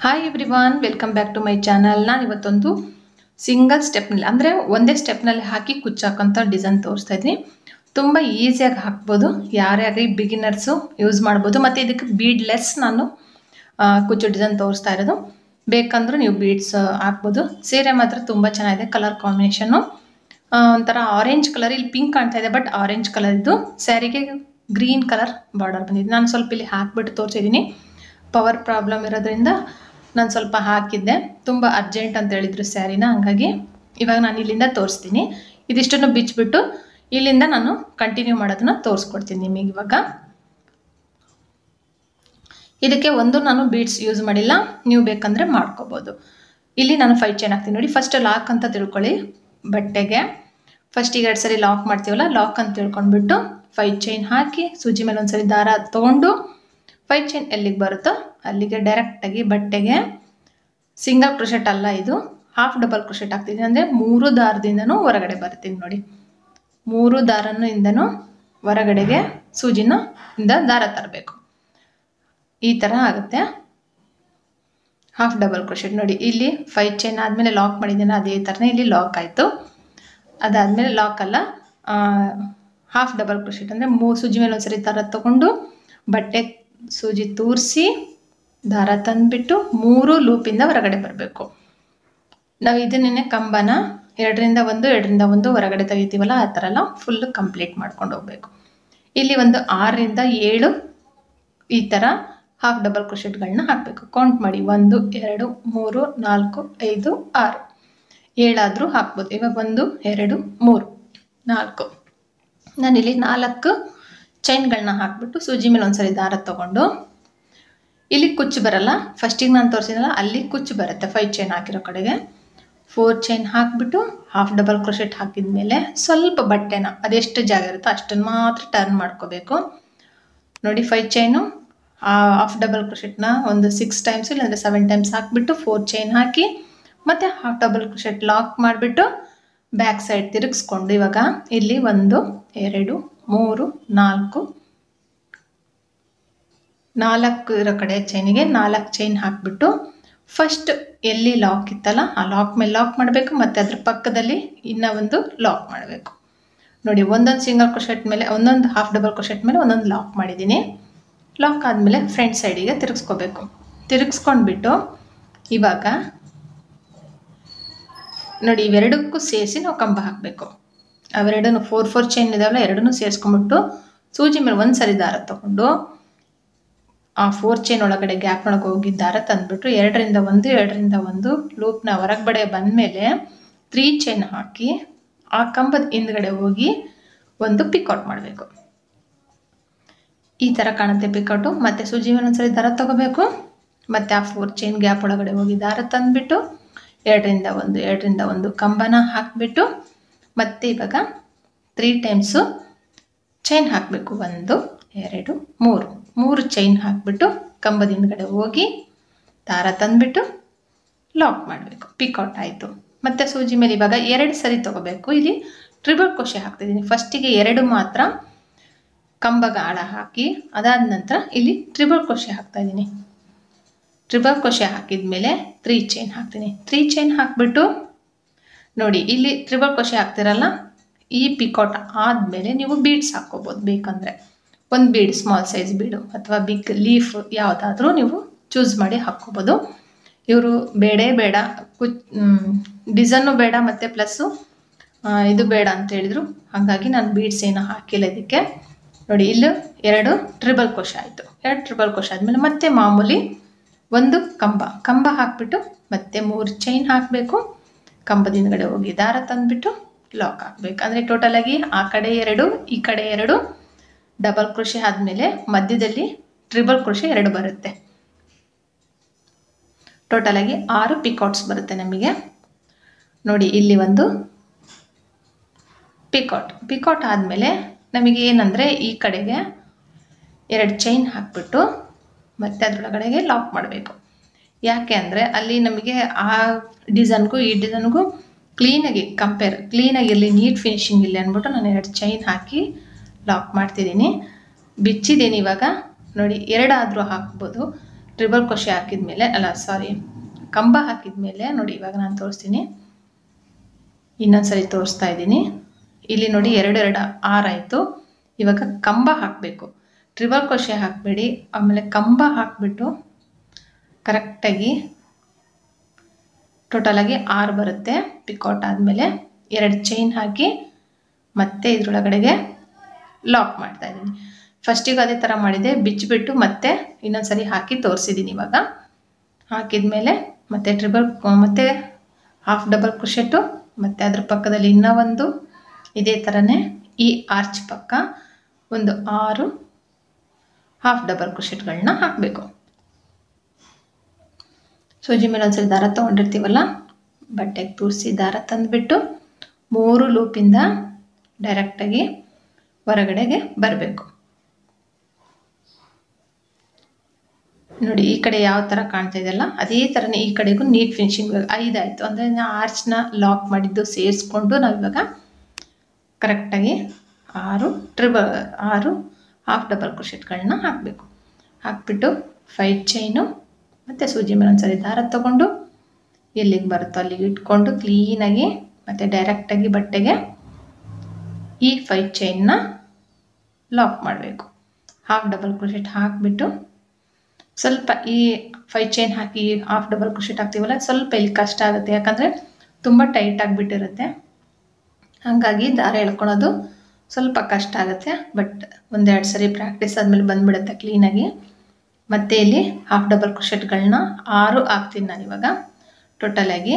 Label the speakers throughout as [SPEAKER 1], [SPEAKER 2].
[SPEAKER 1] Hi everyone, welcome back to my channel. ನಾನು ಇವತ್ತೊಂದು single ಸ್ಟೆಪ್ನಲ್ಲಿ ಅಂದರೆ ಒಂದೇ ಸ್ಟೆಪ್ನಲ್ಲಿ ಹಾಕಿ ಕುಚ್ಚಾಕೋಂಥ ಡಿಸೈನ್ ತೋರಿಸ್ತಾ ಇದ್ದೀನಿ. ತುಂಬ ಈಸಿಯಾಗಿ ಹಾಕ್ಬೋದು, ಯಾರ್ಯಾರಿಗೆ ಬಿಗಿನರ್ಸು ಯೂಸ್ ಮಾಡ್ಬೋದು. ಮತ್ತು ಇದಕ್ಕೆ ಬೀಡ್ಲೆಸ್ ನಾನು ಕುಚ್ಚು ಡಿಸೈನ್ ತೋರಿಸ್ತಾ ಇರೋದು. ಬೇಕಂದ್ರೂ ನೀವು ಬೀಡ್ಸ್ ಹಾಕ್ಬೋದು. ಸೀರೆ ಮಾತ್ರ ತುಂಬ ಚೆನ್ನಾಗಿದೆ, ಕಲರ್ ಕಾಂಬಿನೇಷನ್ನು ಒಂಥರ ಆರೆಂಜ್ ಕಲರ್, ಇಲ್ಲಿ ಪಿಂಕ್ ಕಾಣ್ತಾ ಇದೆ ಬಟ್ ಆರೆಂಜ್ ಕಲರ್ ಇದು. ಸ್ಯಾರಿಗೆ ಗ್ರೀನ್ ಕಲರ್ ಬಾರ್ಡರ್ ಬಂದಿದೆ. ನಾನು ಸ್ವಲ್ಪ ಇಲ್ಲಿ ಹಾಕ್ಬಿಟ್ಟು ತೋರಿಸಿದ್ದೀನಿ. ಪವರ್ ಪ್ರಾಬ್ಲಮ್ ಇರೋದ್ರಿಂದ ನಾನು ಸ್ವಲ್ಪ ಹಾಕಿದ್ದೆ, ತುಂಬ ಅರ್ಜೆಂಟ್ ಅಂತ ಹೇಳಿದ್ರು ಸ್ಯಾರಿನ, ಹಂಗಾಗಿ ಇವಾಗ ನಾನು ಇಲ್ಲಿಂದ ತೋರಿಸ್ತೀನಿ. ಇದಿಷ್ಟನ್ನು ಬಿಚ್ಚಿಬಿಟ್ಟು ಇಲ್ಲಿಂದ ನಾನು ಕಂಟಿನ್ಯೂ ಮಾಡೋದನ್ನ ತೋರಿಸ್ಕೊಡ್ತೀನಿ ನಿಮಗೆ. ಇವಾಗ ಇದಕ್ಕೆ ಒಂದು ನಾನು ಬೀಡ್ಸ್ ಯೂಸ್ ಮಾಡಿಲ್ಲ, ನೀವು ಬೇಕಂದರೆ ಮಾಡ್ಕೋಬೋದು. ಇಲ್ಲಿ ನಾನು 5 ಚೈನ್ ಹಾಕ್ತೀನಿ ನೋಡಿ. ಫಸ್ಟ್ ಲಾಕ್ ಅಂತ ತಿಳ್ಕೊಳ್ಳಿ. ಬಟ್ಟೆಗೆ ಫಸ್ಟಿಗೆ 2 ಸರಿ ಲಾಕ್ ಮಾಡ್ತೀವಲ್ಲ, ಲಾಕ್ ಅಂತ ತಿಳ್ಕೊಂಡ್ಬಿಟ್ಟು 5 ಚೈನ್ ಹಾಕಿ ಸೂಜಿ ಮೇಲೆ ಒಂದ್ಸರಿ ದಾರ ತೊಗೊಂಡು 5 ಚೈನ್ ಎಲ್ಲಿಗೆ ಬರುತ್ತೋ ಅಲ್ಲಿಗೆ ಡೈರೆಕ್ಟಾಗಿ ಬಟ್ಟೆಗೆ ಸಿಂಗಲ್ ಕ್ರೋಶೆಟ್ ಅಲ್ಲ, ಇದು ಹಾಫ್ ಡಬಲ್ ಕ್ರೋಶೆಟ್ ಹಾಕ್ತಿದ್ದೀನಿ. ಅಂದರೆ 3 ದಾರದಿಂದನೂ ಹೊರಗಡೆ ಬರ್ತೀನಿ ನೋಡಿ. 3 ದಾರನಿಂದನೂ ಹೊರಗಡೆಗೆ ಸೂಜಿನ ದಾರ ತರಬೇಕು. ಈ ಥರ ಆಗುತ್ತೆ. ಹಾಫ್ ಡಬಲ್ ಕ್ರೋಶೆಟ್ ನೋಡಿ. ಇಲ್ಲಿ 5 ಚೈನ್ ಆದಮೇಲೆ ಲಾಕ್ ಮಾಡಿದ್ದೀನಿ, ಅದೇ ಥರನೇ ಇಲ್ಲಿ ಲಾಕ್ ಆಯಿತು. ಅದಾದಮೇಲೆ ಲಾಕ್ ಅಲ್ಲ, ಹಾಫ್ ಡಬಲ್ ಕ್ರೋಶೆಟ್ ಅಂದರೆ ಸೂಜಿ ಮೇಲೆ ಒಂದ್ಸರಿ ದಾರ ತೊಗೊಂಡು ಬಟ್ಟೆ ಸೂಜಿ ತೂರಿಸಿ ದಾರ ತಂದುಬಿಟ್ಟು 3 ಲೂಪಿಂದ ಹೊರಗಡೆ ಬರಬೇಕು. ನಾವು ಇದನ್ನೇ ಕಂಬನ 2ರಿಂದ 1 2ರಿಂದ 1 ಹೊರಗಡೆ ತೆಗಿತೀವಲ್ಲ, ಆ ಥರ ಎಲ್ಲ ಫುಲ್ಲು ಕಂಪ್ಲೀಟ್ ಮಾಡ್ಕೊಂಡು ಹೋಗಬೇಕು. ಇಲ್ಲಿ ಒಂದು 6ರಿಂದ 7 ಈ ಥರ ಹಾಫ್ ಡಬಲ್ ಕ್ರೋಶೆಟ್ಗಳನ್ನ ಹಾಕಬೇಕು. ಕೌಂಟ್ ಮಾಡಿ, 1 2 3 4 5 6 7 ಹಾಕ್ಬೋದು. ಇವಾಗ 1 2 3 4 ನಾನಿಲ್ಲಿ 4 ಚೈನ್ಗಳನ್ನ ಹಾಕ್ಬಿಟ್ಟು ಸೂಜಿ ಮೇಲೆ ಒಂದ್ಸರಿ ದಾರ ತೊಗೊಂಡು ಇಲ್ಲಿ ಕುಚ್ಚು ಬರಲ್ಲ, ಫಸ್ಟಿಗೆ ನಾನು ತೋರಿಸಿದ್ನಲ್ಲ ಅಲ್ಲಿ ಕುಚ್ಚು ಬರುತ್ತೆ 5 ಚೈನ್ ಹಾಕಿರೋ ಕಡೆಗೆ. 4 ಚೈನ್ ಹಾಕಿಬಿಟ್ಟು ಹಾಫ್ ಡಬಲ್ ಕ್ರೋಶೆಟ್ ಹಾಕಿದ ಮೇಲೆ ಸ್ವಲ್ಪ ಬಟ್ಟೆನ ಅದೆಷ್ಟು ಜಾಗ ಇರುತ್ತೋ ಅಷ್ಟನ್ನು ಮಾತ್ರ ಟರ್ನ್ ಮಾಡ್ಕೋಬೇಕು ನೋಡಿ. 5 ಚೈನು ಹಾಫ್ ಡಬಲ್ ಕ್ರೋಶೆಟ್ನ ಒಂದು 6 ಟೈಮ್ಸ್ ಇಲ್ಲಾಂದರೆ 7 ಟೈಮ್ಸ್ ಹಾಕಿಬಿಟ್ಟು 4 ಚೈನ್ ಹಾಕಿ ಮತ್ತು ಹಾಫ್ ಡಬಲ್ ಕ್ರೋಶೆಟ್ ಲಾಕ್ ಮಾಡಿಬಿಟ್ಟು ಬ್ಯಾಕ್ ಸೈಡ್ ತಿರುಗಿಸ್ಕೊಂಡು ಇವಾಗ ಇಲ್ಲಿ 1 2 3 4 ಇರೋ ಕಡೆ ಚೈನಿಗೆ 4 ಚೈನ್ ಹಾಕಿಬಿಟ್ಟು ಫಸ್ಟ್ ಎಲ್ಲಿ ಲಾಕ್ ಇತ್ತಲ್ಲ ಆ ಲಾಕ್ ಮೇಲೆ ಲಾಕ್ ಮಾಡಬೇಕು, ಮತ್ತು ಅದ್ರ ಪಕ್ಕದಲ್ಲಿ ಇನ್ನೂ ಒಂದು ಲಾಕ್ ಮಾಡಬೇಕು ನೋಡಿ. ಒಂದೊಂದು ಸಿಂಗಲ್ ಕ್ರೋಶೆಟ್ ಮೇಲೆ ಒಂದೊಂದು ಹಾಫ್ ಡಬಲ್ ಕ್ರೋಶೆಟ್ ಮೇಲೆ ಒಂದೊಂದು ಲಾಕ್ ಮಾಡಿದ್ದೀನಿ. ಲಾಕ್ ಆದಮೇಲೆ ಫ್ರಂಟ್ ಸೈಡಿಗೆ ತಿರುಗಿಸ್ಕೋಬೇಕು. ತಿರುಗಿಸ್ಕೊಂಡ್ಬಿಟ್ಟು ಇವಾಗ ನೋಡಿ ಇವೆರಡಕ್ಕೂ ಸೇರಿಸಿ ನಾವು ಕಂಬ ಹಾಕಬೇಕು. ಅವೆರಡೂ 4 ಚೈನ್ ಇದಾವಲ್ಲ, ಎರಡನ್ನೂ ಸೇರಿಸ್ಕೊಂಡ್ಬಿಟ್ಟು ಸೂಜಿ ಮೇಲೆ ಒಂದು ಸರಿ ದಾರ ತೊಗೊಂಡು ಆ 4 ಚೈನ್ ಒಳಗಡೆ ಗ್ಯಾಪ್ ಒಳಗೆ ಹೋಗಿ ದಾರ ತಂದುಬಿಟ್ಟು 2ರಿಂದ 1 ಲೂಪ್ನ ಹೊರಗಡೆ ಬಂದಮೇಲೆ 3 ಚೈನ್ ಹಾಕಿ ಆ ಕಂಬದ ಹಿಂದ್ಗಡೆ ಹೋಗಿ ಒಂದು ಪಿಕೌಟ್ ಮಾಡಬೇಕು. ಈ ಥರ ಕಾಣುತ್ತೆ ಪಿಕೌಟು. ಮತ್ತು ಸೂಜಿ ಮೇಲೆ ಒಂದ್ಸರಿ ದಾರ ತೊಗೋಬೇಕು, ಮತ್ತು ಆ 4 ಚೈನ್ ಗ್ಯಾಪ್ ಒಳಗಡೆ ಹೋಗಿ ದಾರ ತಂದುಬಿಟ್ಟು 2ರಿಂದ 1 ಕಂಬನ ಹಾಕಿಬಿಟ್ಟು ಮತ್ತು ಇವಾಗ 3 ಟೈಮ್ಸು ಚೈನ್ ಹಾಕಬೇಕು. 1 2 3 ಚೈನ್ ಹಾಕಿಬಿಟ್ಟು ಕಂಬದ ಹಿಂದ್ಗಡೆ ಹೋಗಿ ದಾರ ತಂದುಬಿಟ್ಟು ಲಾಕ್ ಮಾಡಬೇಕು. ಪಿಕೌಟ್ ಆಯಿತು. ಮತ್ತು ಸೂಜಿ ಮೇಲೆ ಇವಾಗ 2 ಸರಿ ತೊಗೋಬೇಕು. ಇಲ್ಲಿ ಟ್ರಿಬಲ್ ಕ್ರೋಶೆ ಹಾಕ್ತಿದ್ದೀನಿ. ಫಸ್ಟಿಗೆ 2 ಮಾತ್ರ ಕಂಬಗ ಆಳ ಹಾಕಿ ಅದಾದ ನಂತರ ಇಲ್ಲಿ ಟ್ರಿಬಲ್ ಕ್ರೋಶೆ ಹಾಕ್ತಾಯಿದ್ದೀನಿ. ಟ್ರಿಬಲ್ ಕ್ರೋಶೆ ಹಾಕಿದ ಮೇಲೆ 3 ಚೈನ್ ಹಾಕ್ತೀನಿ. 3 ಚೈನ್ ಹಾಕಿಬಿಟ್ಟು ನೋಡಿ ಇಲ್ಲಿ ಟ್ರಿಬಲ್ ಕ್ರೋಶೆ ಹಾಕ್ತಿರಲ್ಲ, ಈ ಪಿಕೌಟ್ ಆದಮೇಲೆ ನೀವು ಬೀಡ್ಸ್ ಹಾಕ್ಕೋಬೋದು. ಬೇಕಂದರೆ ಒಂದು ಬೀಡ್, ಸ್ಮಾಲ್ ಸೈಜ್ ಬೀಡು ಅಥವಾ ಬಿಗ್ ಲೀಫ್ ಯಾವುದಾದ್ರೂ ನೀವು ಚೂಸ್ ಮಾಡಿ ಹಾಕ್ಕೋಬೋದು. ಇವರು ಬೇಡ ಡಿಸೈನು ಬೇಡ ಮತ್ತು ಪ್ಲಸ್ಸು ಇದು ಬೇಡ ಅಂತ ಹೇಳಿದರು, ಹಾಗಾಗಿ ನಾನು ಬೀಡ್ಸ್ ಏನು ಹಾಕಿಲ್ಲ ಇದಕ್ಕೆ. ನೋಡಿ ಇಲ್ಲಿ 2 ಟ್ರಿಬಲ್ ಕ್ರೋಶೆ ಆಯಿತು. 2 ಟ್ರಿಬಲ್ ಕ್ರೋಶೆ ಆದಮೇಲೆ ಮತ್ತೆ ಮಾಮೂಲಿ ಒಂದು ಕಂಬ ಹಾಕಿಬಿಟ್ಟು ಮತ್ತೆ 3 ಚೈನ್ ಹಾಕಬೇಕು. ಕಂಬದ ಹಿಂದ್ಗಡೆ ಹೋಗಿ ದಾರ ತಂದುಬಿಟ್ಟು ಲಾಕ್ ಹಾಕಬೇಕು. ಅಂದರೆ ಟೋಟಲಾಗಿ ಆ ಕಡೆ 2 ಈ ಕಡೆ 2 ಡಬಲ್ ಕ್ರೋಶೆ ಆದಮೇಲೆ ಮಧ್ಯದಲ್ಲಿ ಟ್ರಿಬಲ್ ಕ್ರೋಶೆ 2 ಬರುತ್ತೆ. ಟೋಟಲಾಗಿ 6 ಪಿಕೌಟ್ಸ್ ಬರುತ್ತೆ ನಮಗೆ ನೋಡಿ. ಇಲ್ಲಿ ಒಂದು ಪಿಕೌಟ್ ಆದಮೇಲೆ ನಮಗೆ ಏನಂದರೆ ಈ ಕಡೆಗೆ 2 ಚೈನ್ ಹಾಕಿಬಿಟ್ಟು ಮತ್ತು ಅದರೊಳಗಡೆಗೆ ಲಾಕ್ ಮಾಡಬೇಕು. ಯಾಕೆ ಅಂದರೆ ಅಲ್ಲಿ ನಮಗೆ ಆ ಡಿಸೈನ್ಗೂ ಈ ಡಿಸೈನ್ಗೂ ಕ್ಲೀನಾಗಿರಲಿ, ನೀಟ್ ಫಿನಿಶಿಂಗ್ ಇರಲಿ ಅಂದ್ಬಿಟ್ಟು ನಾನು 2 ಚೈನ್ ಹಾಕಿ ಲಾಕ್ ಮಾಡ್ತಿದ್ದೀನಿ. ಬಿಚ್ಚಿದ್ದೀನಿ ಇವಾಗ ನೋಡಿ. 2 ಆದರೂ ಹಾಕ್ಬೋದು, ಟ್ರಿಬಲ್ ಕ್ರೋಶೆ ಹಾಕಿದ್ಮೇಲೆ ಕಂಬ ಹಾಕಿದ್ಮೇಲೆ ನೋಡಿ ಇವಾಗ ನಾನು ತೋರಿಸ್ತೀನಿ. ಇನ್ನೊಂದ್ಸರಿ ತೋರಿಸ್ತಾ ಇದ್ದೀನಿ. ಇಲ್ಲಿ ನೋಡಿ 2 6 ಆಯಿತು. ಇವಾಗ ಕಂಬ ಹಾಕಬೇಕು. ಟ್ರಿಬಲ್ ಕ್ರೋಶೆ ಹಾಕಬೇಡಿ. ಆಮೇಲೆ ಕಂಬ ಹಾಕಿಬಿಟ್ಟು ಕರೆಕ್ಟಾಗಿ ಟೋಟಲಾಗಿ 6 ಬರುತ್ತೆ. ಪಿಕಾಟ್ ಆದಮೇಲೆ 2 ಚೈನ್ ಹಾಕಿ ಮತ್ತೆ ಇದರೊಳಗಡೆಗೆ ಲಾಕ್ ಮಾಡ್ತಾ ಇದ್ದೀನಿ. ಫಸ್ಟಿಗೆ ಅದೇ ಥರ ಮಾಡಿದೆ, ಬಿಚ್ಚಿಬಿಟ್ಟು ಮತ್ತೆ ಇನ್ನೊಂದ್ಸರಿ ಹಾಕಿ ತೋರಿಸಿದ್ದೀನಿ. ಇವಾಗ ಹಾಕಿದ್ಮೇಲೆ ಮತ್ತೆ ಹಾಫ್ ಡಬಲ್ ಕ್ರೋಶೆಟು, ಮತ್ತು ಅದ್ರ ಪಕ್ಕದಲ್ಲಿ ಇನ್ನೂ ಒಂದು ಇದೇ ಥರನೇ ಈ ಆರ್ಚ್ ಪಕ್ಕ ಒಂದು 6 ಹಾಫ್ ಡಬಲ್ ಕ್ರೋಶೆಟ್ಗಳನ್ನ ಹಾಕಬೇಕು. ಸೂಜಿ ಮೇಲೆ ಒಂದ್ಸರಿ ದಾರ ತೊಗೊಂಡಿರ್ತೀವಲ್ಲ, ಬಟ್ಟೆಗೆ ತೂರಿಸಿ ದಾರ ತಂದುಬಿಟ್ಟು 3 ಲೂಪಿಂದ ಡೈರೆಕ್ಟಾಗಿ ಹೊರಗಡೆಗೆ ಬರಬೇಕು. ನೋಡಿ ಈ ಕಡೆ ಯಾವ ಥರ ಕಾಣ್ತಾ ಇದೆಯಲ್ಲ ಅದೇ ಥರನೇ ಈ ಕಡೆಗೂ ನೀಟ್ ಫಿನಿಶಿಂಗ್ 5 ಆಯಿತು. ಅಂದರೆ ಆರ್ಚ್ನ ಲಾಕ್ ಮಾಡಿದ್ದು ಸೇರಿಸ್ಕೊಂಡು ನಾವಿವಾಗ ಕರೆಕ್ಟಾಗಿ 6 ಹಾಫ್ ಡಬಲ್ ಕ್ರೋಶೆಟ್ಗಳನ್ನ ಹಾಕಬೇಕು. ಹಾಕ್ಬಿಟ್ಟು 5 ಚೈನು ಮತ್ತು ಸೂಜಿ ಮೇಲೆ ಒಂದ್ಸರಿ ದಾರ ತೊಗೊಂಡು ಎಲ್ಲಿಗೆ ಬರುತ್ತೋ ಅಲ್ಲಿಗೆ ಇಟ್ಕೊಂಡು ಕ್ಲೀನಾಗಿ ಮತ್ತು ಡೈರೆಕ್ಟಾಗಿ ಬಟ್ಟೆಗೆ ಈ 5 ಚೈನ್ನ ಲಾಕ್ ಮಾಡಬೇಕು. ಹಾಫ್ ಡಬಲ್ ಕ್ರೋಶೆಟ್ ಹಾಕಿಬಿಟ್ಟು ಸ್ವಲ್ಪ ಈ 5 ಚೈನ್ ಹಾಕಿ ಹಾಫ್ ಡಬಲ್ ಕ್ರೋಶೆಟ್ ಹಾಕ್ತೀವಲ್ಲ, ಸ್ವಲ್ಪ ಇಲ್ಲಿ ಕಷ್ಟ ಆಗುತ್ತೆ. ಯಾಕಂದರೆ ತುಂಬ ಟೈಟ್ ಆಗಿಬಿಟ್ಟಿರುತ್ತೆ. ಹಾಗಾಗಿ ದಾರ ಎಳ್ಕೊಳೋದು ಸ್ವಲ್ಪ ಕಷ್ಟ ಆಗುತ್ತೆ. ಬಟ್ 1-2 ಸರಿ ಪ್ರಾಕ್ಟೀಸ್ ಆದಮೇಲೆ ಬಂದುಬಿಡುತ್ತೆ ಕ್ಲೀನಾಗಿ. ಮತ್ತು ಇಲ್ಲಿ ಹಾಫ್ ಡಬಲ್ ಕ್ರೋಶೆಟ್ಗಳನ್ನ 6 ಹಾಕ್ತೀನಿ ನಾನಿವಾಗ ಟೋಟಲಾಗಿ.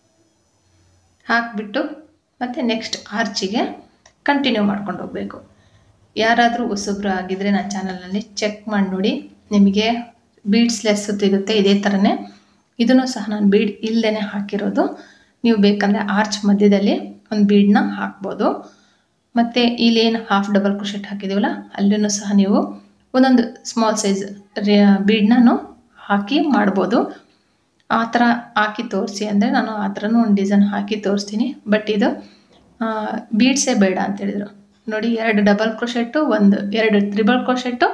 [SPEAKER 1] ಹಾಕಿಬಿಟ್ಟು ಮತ್ತು ನೆಕ್ಸ್ಟ್ ಆರ್ಚಿಗೆ ಕಂಟಿನ್ಯೂ ಮಾಡ್ಕೊಂಡು ಹೋಗಬೇಕು. ಯಾರಾದರೂ ಹೊಸಬ್ರು ಆಗಿದ್ದರೆ ನನ್ನ ಚಾನಲ್ನಲ್ಲಿ ಚೆಕ್ ಮಾಡಿ ನೋಡಿ, ನಿಮಗೆ ಬೀಡ್ಸ್ ಲೆಸ್ ಸಿಗುತ್ತೆ. ಇದೇ ಥರನೇ ಇದನ್ನು ಸಹ ನಾನು ಬೀಡ್ ಇಲ್ಲದೇ ಹಾಕಿರೋದು. ನೀವು ಬೇಕಂದರೆ ಆರ್ಚ್ ಮಧ್ಯದಲ್ಲಿ ಒಂದು ಬೀಡನ್ನ ಹಾಕ್ಬೋದು. ಮತ್ತು ಇಲ್ಲೇನು ಹಾಫ್ ಡಬಲ್ ಕ್ರೋಶೆಟ್ ಹಾಕಿದ್ದೀವಲ್ಲ ಅಲ್ಲೂ ಸಹ ನೀವು ಒಂದೊಂದು ಸ್ಮಾಲ್ ಸೈಜ್ ಬೀಡನ್ನ ಹಾಕಿ ಮಾಡ್ಬೋದು. ಆ ಥರ ಹಾಕಿ ತೋರಿಸಿ ಅಂದರೆ ನಾನು ಆ ಥರನೂ ಒಂದು ಡಿಸೈನ್ ಹಾಕಿ ತೋರಿಸ್ತೀನಿ. ಬಟ್ ಇದು ಬೀಡ್ಸೇ ಬೇಡ ಅಂತೇಳಿದರು. ನೋಡಿ 2 ಡಬಲ್ ಕ್ರೋಶೆಟ್ಟು, 2 ತ್ರಿಬಲ್ ಕ್ರೋಶೆಟ್ಟು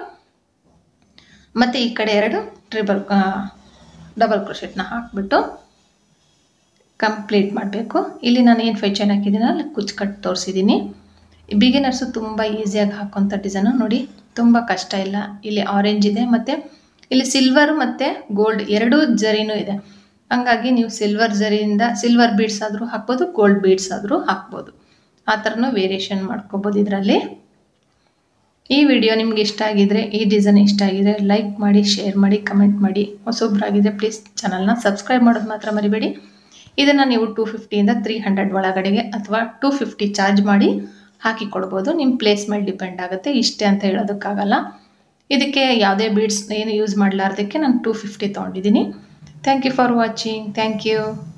[SPEAKER 1] ಮತ್ತು ಈ ಕಡೆ 2 ಡಬಲ್ ಕ್ರೋಶೆಟ್ನ ಹಾಕಿಬಿಟ್ಟು ಕಂಪ್ಲೀಟ್ ಮಾಡಬೇಕು. ಇಲ್ಲಿ ನಾನು ಏನು 5 ಚೈನ್ ಹಾಕಿದ್ದೀನಲ್ಲ ಕುಚ್ಚು ಕಟ್ಟು ತೋರಿಸಿದ್ದೀನಿ. ಬಿಗಿನರ್ಸು ತುಂಬ ಈಸಿಯಾಗಿ ಹಾಕೋಂಥ ಡಿಸೈನು. ನೋಡಿ ತುಂಬ ಕಷ್ಟ ಇಲ್ಲ. ಇಲ್ಲಿ ಆರೆಂಜ್ ಇದೆ ಮತ್ತು ಇಲ್ಲಿ ಸಿಲ್ವರ್ ಮತ್ತು ಗೋಲ್ಡ್ 2 ಜರಿನೂ ಇದೆ. ಹಂಗಾಗಿ ನೀವು ಸಿಲ್ವರ್ ಬೀಡ್ಸ್ ಆದರೂ ಹಾಕ್ಬೋದು, ಗೋಲ್ಡ್ ಬೀಡ್ಸ್ ಆದರೂ ಹಾಕ್ಬೋದು. ಆ ಥರನೂ ವೇರಿಯೇಷನ್ ಮಾಡ್ಕೋಬೋದು ಇದರಲ್ಲಿ. ಈ ವಿಡಿಯೋ ನಿಮ್ಗೆ ಇಷ್ಟ ಆಗಿದರೆ, ಈ ಡಿಸೈನ್ ಇಷ್ಟ ಆಗಿದರೆ ಲೈಕ್ ಮಾಡಿ, ಶೇರ್ ಮಾಡಿ, ಕಮೆಂಟ್ ಮಾಡಿ. ಹೊಸೊಬ್ಬರಾಗಿದ್ದರೆ ಪ್ಲೀಸ್ ಚಾನಲ್ನ ಸಬ್ಸ್ಕ್ರೈಬ್ ಮಾಡೋದು ಮಾತ್ರ ಮರಿಬೇಡಿ. ಇದನ್ನು ನೀವು 250ಇಂದ 300 ಒಳಗಡೆಗೆ ಅಥವಾ 250 ಚಾರ್ಜ್ ಮಾಡಿ ಹಾಕಿ ಕೊಡ್ಬೋದು. ನಿಮ್ಮ ಪ್ಲೇಸ್ ಮೇಲೆ ಡಿಪೆಂಡ್ ಆಗುತ್ತೆ. ಇಷ್ಟೇ ಅಂತ ಹೇಳೋದಕ್ಕಾಗಲ್ಲ. ಇದಕ್ಕೆ ಯಾವುದೇ ಬೀಡ್ಸ್ ಏನು ಯೂಸ್ ಮಾಡಲಾರ್ದಕ್ಕೆ ನಾನು 250 ತೊಗೊಂಡಿದ್ದೀನಿ. Thank you for watching. Thank you.